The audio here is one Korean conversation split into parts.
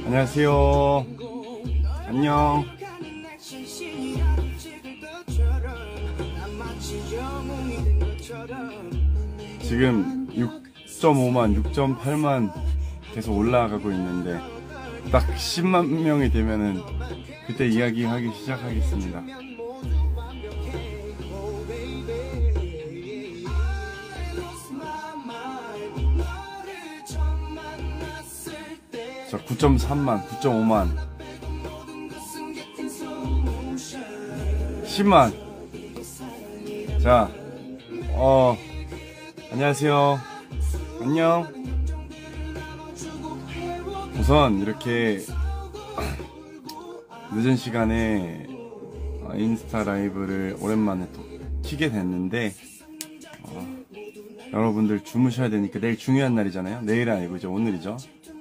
안녕하세요. 안녕. 지금 6.5만, 6.8만 계속 올라가고 있는데 딱 10만 명이 되면은 그때 이야기하기 시작하겠습니다. 자, 9.3만, 9.5만, 10만. 자, 안녕하세요. 안녕. 우선 이렇게 늦은 시간에 인스타 라이브를 오랜만에 또 키게 됐는데, 여러분들 주무셔야 되니까 내일 중요한 날이잖아요. 내일은 아니고 이제 오늘이죠.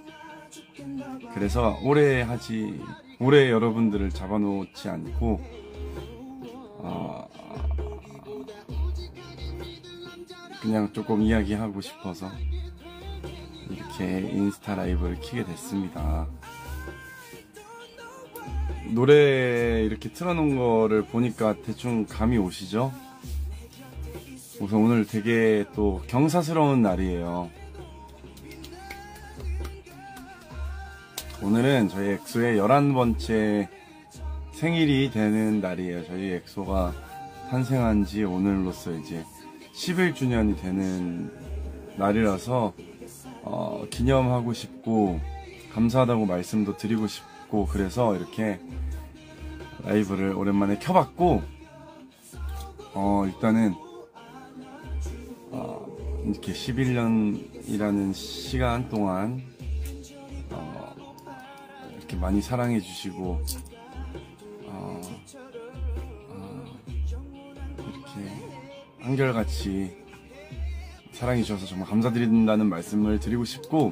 그래서 오래 여러분들을 잡아놓지 않고 그냥 조금 이야기하고 싶어서 이렇게 인스타 라이브를 키게 됐습니다. 노래 이렇게 틀어놓은 거를 보니까 대충 감이 오시죠? 우선 오늘 되게 또 경사스러운 날이에요. 오늘은 저희 엑소의 11번째 생일이 되는 날이에요. 저희 엑소가 탄생한 지 오늘로써 이제 11주년이 되는 날이라서 기념하고 싶고 감사하다고 말씀도 드리고 싶고 그래서 이렇게 라이브를 오랜만에 켜봤고, 일단은 이렇게 11년이라는 시간 동안 이렇게 많이 사랑해 주시고 이렇게 한결같이 사랑해 주셔서 정말 감사드린다는 말씀을 드리고 싶고,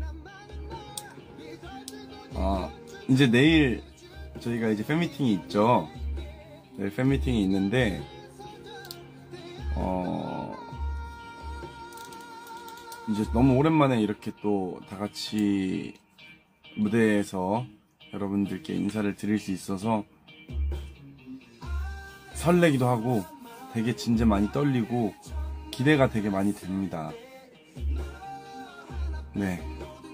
이제 내일 저희가 이제 팬미팅이 있죠. 내일 팬미팅이 있는데 이제 너무 오랜만에 이렇게 또 다같이 무대에서 여러분들께 인사를 드릴 수 있어서 설레기도 하고 되게 진짜 많이 떨리고 기대가 되게 많이 됩니다. 네.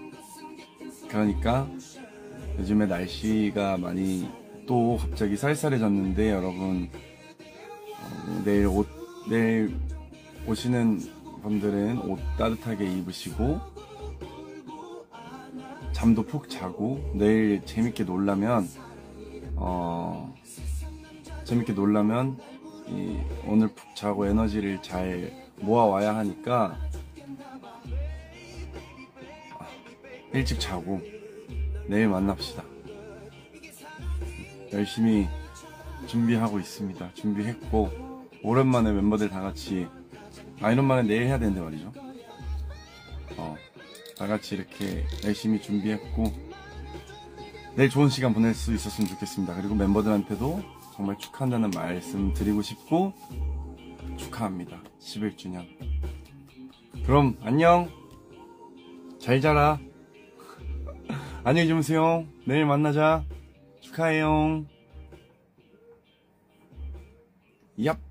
그러니까 요즘에 날씨가 많이 또 갑자기 쌀쌀해졌는데 여러분 내일 오시는 분들은 옷 따뜻하게 입으시고 잠도 푹 자고 내일 재밌게 놀려면 오늘 푹 자고 에너지를 잘 모아와야 하니까 일찍 자고 내일 만납시다. 열심히 준비하고 있습니다. 준비했고 오랜만에 멤버들 다같이 아이론만은 내일 해야 되는데 말이죠. 다같이 이렇게 열심히 준비했고 내일 좋은 시간 보낼 수 있었으면 좋겠습니다. 그리고 멤버들한테도 정말 축하한다는 말씀 드리고 싶고 축하합니다. 11주년. 그럼 안녕. 잘 자라. 안녕히 주무세요. 내일 만나자. 축하해요. 얍.